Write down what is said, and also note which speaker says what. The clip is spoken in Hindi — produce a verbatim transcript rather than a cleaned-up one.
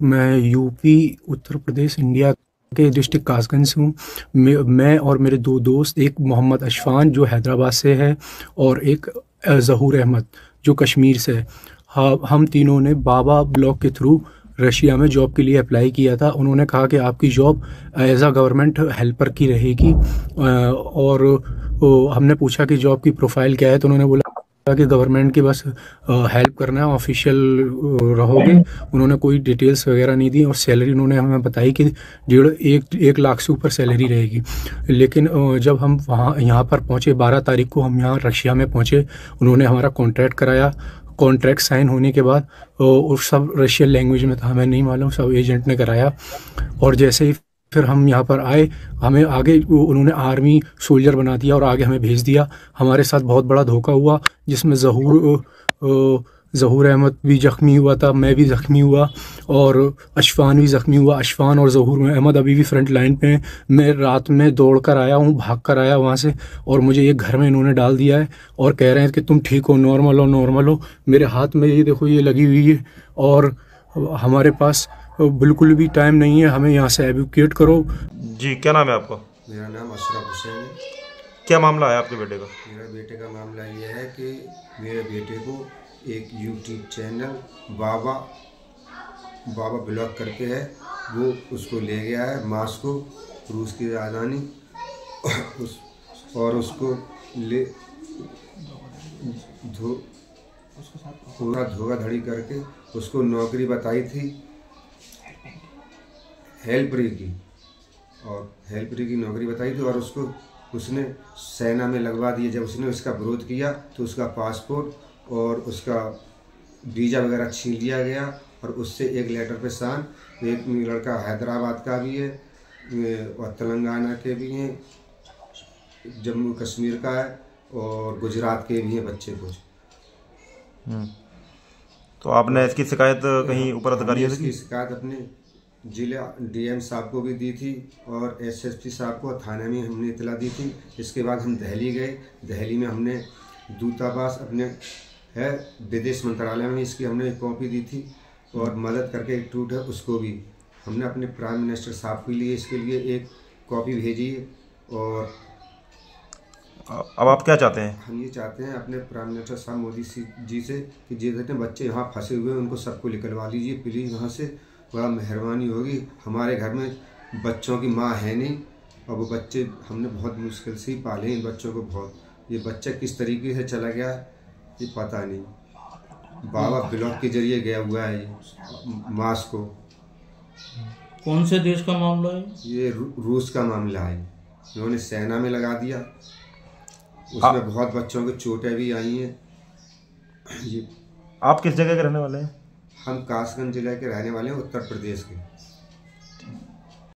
Speaker 1: मैं यूपी उत्तर प्रदेश इंडिया के डिस्ट्रिक्ट कासगंज से हूँ। मैं मैं और मेरे दो दोस्त, एक मोहम्मद अशफान जो हैदराबाद से है और एक अ, ज़हूर अहमद जो कश्मीर से है। हाँ, हम तीनों ने बाबा ब्लॉक के थ्रू रशिया में जॉब के लिए अप्लाई किया था। उन्होंने कहा कि आपकी job as a government helper की रहेगी। अ, और ओ, हमने पूछा कि जॉब की प्रोफाइल क्या है, तो उन्होंने बोला कि गवर्नमेंट की बस हेल्प करना है, ऑफिशियल रहोगे। उन्होंने कोई डिटेल्स वगैरह नहीं दी और सैलरी उन्होंने हमें बताई कि डेढ़ एक एक लाख से ऊपर सैलरी रहेगी। लेकिन अ, जब हम वहाँ यहाँ पर पहुँचे, बारह तारीख को हम यहाँ रशिया में पहुँचे, उन्होंने हमारा कॉन्ट्रैक्ट कराया। कॉन्ट्रैक्ट साइन होने के बाद अ, और सब रशियन लैंग्वेज में था, हमें नहीं मालूम, सब एजेंट ने कराया। और जैसे ही फिर हम यहाँ पर आए, हमें आगे वो- उन्होंने आर्मी सोल्जर बना दिया और आगे हमें भेज दिया। हमारे साथ बहुत बड़ा धोखा हुआ, जिसमें ज़हूर अ, अ, ज़हूर अहमद भी ज़ख्मी हुआ था, मैं भी ज़ख्मी हुआ और अशफान भी ज़ख्मी हुआ। अशफान और ज़हूर अहमद अभी भी फ्रंट लाइन पे हैं। मैं रात में दौड़ कर आया हूँ, भाग कर आया वहाँ से, और मुझे एक घर में इन्होंने डाल दिया है और कह रहे हैं कि तुम ठीक हो, नॉर्मल हो, नॉर्मल हो। मेरे हाथ में ये देखो, ये लगी हुई है और हमारे पास बिल्कुल भी टाइम नहीं है, हमें यहाँ से एवोक्यूएट करो।
Speaker 2: जी, क्या नाम है आपका?
Speaker 3: मेरा नाम अशरफ हुसैन है।
Speaker 2: क्या मामला है आपके बेटे का?
Speaker 3: मेरे बेटे का मामला ये है कि मेरे बेटे को एक YouTube channel Baba Baba blog करके है, वो उसको ले गया है मॉस्को, रूस की राजधानी, उस और उसको ले धो पूरा धोखाधड़ी करके उसको नौकरी बताई थी हेल्परी की, और हेल्परी की नौकरी बताई थी और उसको उसने सेना में लगवा दिया। जब उसने उसका विरोध किया तो उसका पासपोर्ट और उसका वीज़ा वगैरह छीन लिया गया और उससे एक लेटर पे साइन। एक लड़का हैदराबाद का भी है और तेलंगाना के भी हैं, जम्मू कश्मीर का है और गुजरात के भी हैं बच्चे कुछ।
Speaker 2: तो आपने इसकी शिकायत कहीं ऊपर अधिकारियों से की?
Speaker 3: इसकी शिकायत अपने जिला डीएम साहब को भी दी थी और एसएसपी साहब को थाने में हमने इतला दी थी। इसके बाद हम दिल्ली गए। दिल्ली में हमने दूतावास अपने है विदेश मंत्रालय में इसकी हमने एक कॉपी दी थी और मदद करके एक टूट है उसको भी हमने अपने प्राइम मिनिस्टर साहब के लिए इसके लिए एक कॉपी भेजी है। और
Speaker 2: अब आप क्या चाहते हैं?
Speaker 3: हम ये चाहते हैं अपने प्राइम मिनिस्टर साहब मोदी जी से कि जितने बच्चे यहाँ फंसे हुए हैं उनको सबको निकलवा लीजिए प्लीज़ यहाँ से, बड़ा मेहरबानी होगी। हमारे घर में बच्चों की माँ है नहीं और वो बच्चे हमने बहुत मुश्किल से ही पाले इन बच्चों को। बहुत ये बच्चा किस तरीके से चला गया ये पता नहीं। बाबा ब्लॉक के जरिए गया हुआ है ये मॉस्को।
Speaker 4: कौन से देश का मामला है
Speaker 3: ये? रू, रूस का मामला है। इन्होंने सेना में लगा दिया, उसमें बहुत बच्चों की चोटें भी आई हैं। ये
Speaker 2: आप किस जगह के रहने वाले हैं?
Speaker 3: हम कासगंज जिले के रहने वाले हैं, उत्तर प्रदेश के।